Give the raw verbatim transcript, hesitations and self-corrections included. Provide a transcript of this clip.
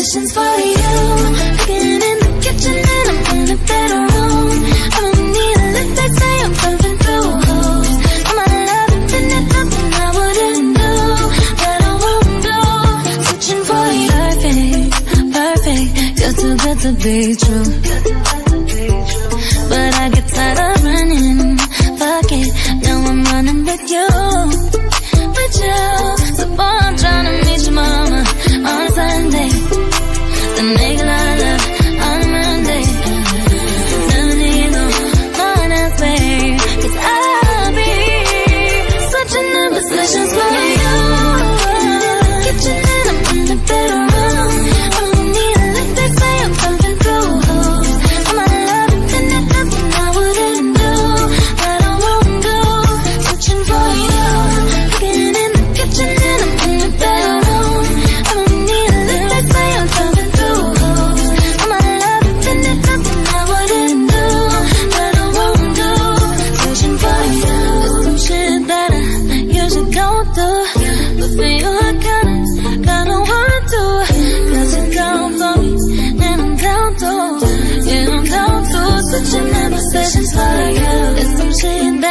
positions for you. Cooking in the kitchen and I'm in the bedroom. I don't need a lift, they say I'm pumping through holes. I'm my love infinite, nothing I wouldn't do, that I won't do. Switching for you. Perfect, perfect, you're too good to be true. But I get tired of running, fuck it, now I'm running with you. With you, so boy I'm trying to meet your mama on a Sunday, then make a lot of love on a Monday. Never need no one else, babe, cause I'll be switching the positions for you. Kitchen and I'm in the bedroom. I don't need a lift, they say I'm pumping through holes. I'm my love infinite, nothing I wouldn't do, that I won't do. Switching for you. Cooking in the kitchen and I'm in the bedroom. I don't need a lift, they say I'm pumping through holes. I'm my love infinite, nothing I wouldn't do, that I won't do. Switching for you. There's some shit that I usually go through, but for you I kinda, kinda want to. Cause you're down for me, and I'm down to, yeah I'm down to. Switching the positions for you. There's some shit